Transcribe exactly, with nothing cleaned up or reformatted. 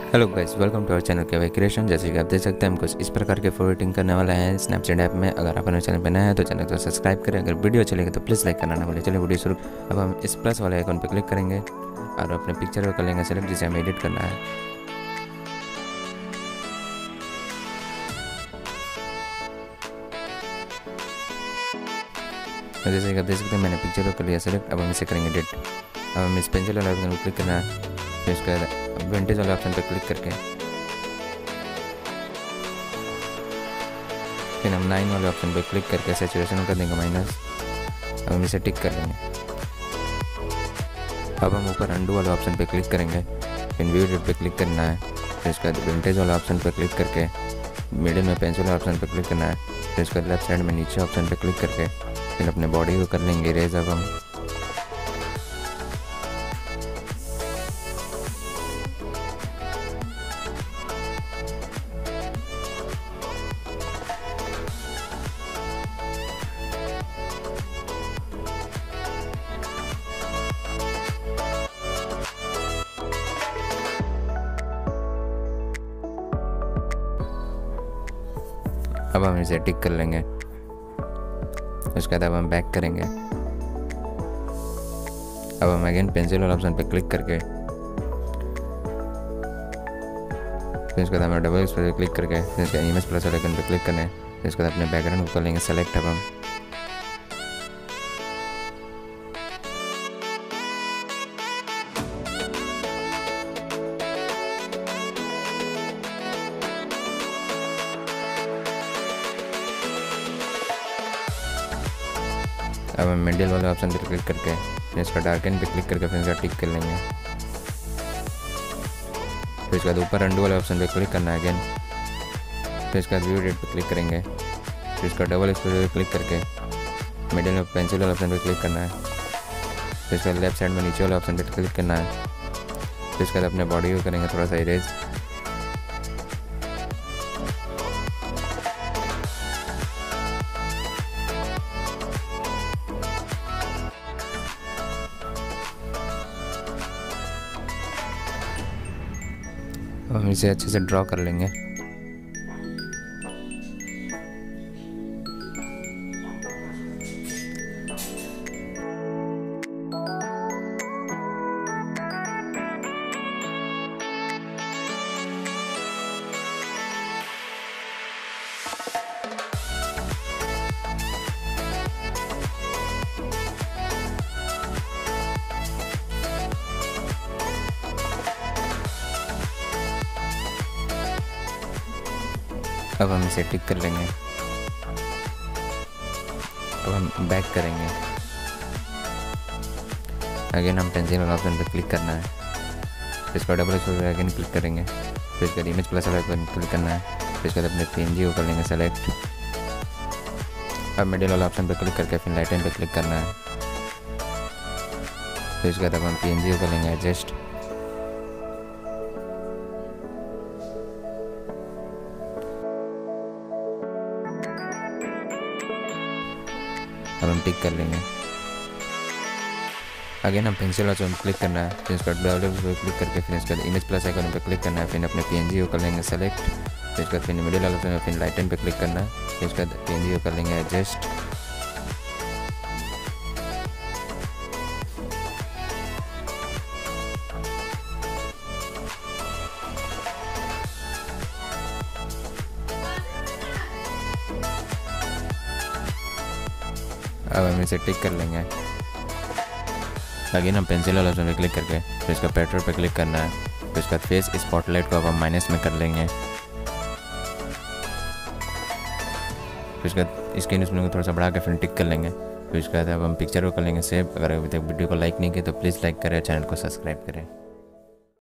Hello guys, welcome to our channel K Y creation. जैसे कि आप देख सकते हैं, हम कुछ इस प्रकार के फोटो एडिटिंग करने वाले हैं स्नैपचैट ऐप में। अगर आप हमारे चैनल पर नए हैं तो चैनल को सब्सक्राइब करें। अगर वीडियो चलेगा तो प्लीज़ लाइक करना ना भूलें। चलिए वीडियो शुरू। अब हम इस प्लस वाले आइकन पर क्लिक करेंगे और अपने पिक्चर को कर लेंगे सेलेक्ट, जिसे हमें एडिट करना है। जैसे कि आप देख सकते हैं, मैंने पिक्चर को कर लिया सेलेक्ट। अब हम इसे करेंगे एडिट। अब हम इस पेंसिल वाले आइकन पर क्लिक करना है, फिर उसके बाद विंटेज वाले ऑप्शन पर क्लिक करके फिर हम लाइन वाले ऑप्शन पर क्लिक करके सैचुरेशन कर देंगे माइनस। अब हम इसे टिक कर लेंगे। अब हम ऊपर अंडू वाले ऑप्शन पर क्लिक करेंगे, फिर व्यू एडिट पे क्लिक करना है, फिर उसके बाद विंटेज वाले ऑप्शन पर क्लिक करके मिडिल में पेंसिल वाले ऑप्शन पर क्लिक करना है, फिर उसके बाद लेफ्ट साइड में नीचे ऑप्शन पर क्लिक करके फिर अपने बॉडी को कर लेंगे इरेज। अब हम अब हम इसे टिक कर लेंगे। उसके बाद अब हम बैक करेंगे। अब हम अगेन पेंसिल वाला ऑप्शन पर क्लिक करके फिर उसके बाद हमें डबल इस पर क्लिक करके फिर उसके इमेज प्लस वाले आइकन पर क्लिक करना है, फिर उसके बाद अपने बैकग्राउंड को कर लेंगे सेलेक्ट। अब हम अब हम मिडिल वाले ऑप्शन पर क्लिक करके फिर इसका डार्कन पे क्लिक करके फिर इसका टिक कर लेंगे। फिर इसके बाद ऊपर अंडू वाले ऑप्शन पे क्लिक करना है अगेन, फिर इसके बाद व्यू एडिट पे क्लिक करेंगे, फिर इसका डबल एक्सपोजर पे क्लिक करके मिडिल में पेंसिल वाले ऑप्शन पे क्लिक करना है, फिर इसके बाद लेफ्ट साइड में नीचे वाले ऑप्शन पे क्लिक करना है, फिर इसके बाद अपने बॉडी को करेंगे थोड़ा सा इरेज। हम इसे अच्छे से ड्रॉ कर लेंगे। अब हम इसे टिक कर लेंगे। अब हम बैक करेंगे। अगेन हम पेंसिल वाला ऑप्शन पर क्लिक करना है, फिर इसका डबल एक्सपोजर अगेन क्लिक करेंगे, फिर इसका इमेज प्लस वाला आइकन क्लिक करना है, फिर इसके बाद अपने पीएनजी को कर लेंगे सेलेक्ट। अब मिडिल वाला ऑप्शन पर क्लिक करके फिर लाइटन पे क्लिक करना है, फिर इसके बाद हम पीएनजी को कर लेंगे एडजस्ट। अब हम टिक कर लेंगे। अगेन हम पेंसिल ऑप्शन पर क्लिक करना है, फिर इसका डबल पर क्लिक करके फिर इसके बाद इमेज प्लस आइकन पर क्लिक करना है, फिर अपने पीएनजी को कर लेंगे सेलेक्ट, फिर इसके बाद फिर मिडिल वाला ऑप्शन फिर लाइटन पे क्लिक करना है, फिर इसके बाद पीएनजी को कर लेंगे एडजस्ट। अब हम इसे टिक कर लेंगे। अगेन हम पेंसिल वाला ऑप्शन पे क्लिक करके फिर इसका पेट्रोल पे क्लिक करना है, फिर इसका फेस स्पॉटलाइट को अब हम माइनस में कर लेंगे। फिर इसका स्क्रीन उसमें थोड़ा सा बढ़ा के फिर टिक कर लेंगे। फिर इसके बाद अब हम पिक्चर को कर लेंगे सेव। अगर अभी तक वीडियो को लाइक नहीं किया तो प्लीज़ लाइक करें, चैनल को सब्सक्राइब करें।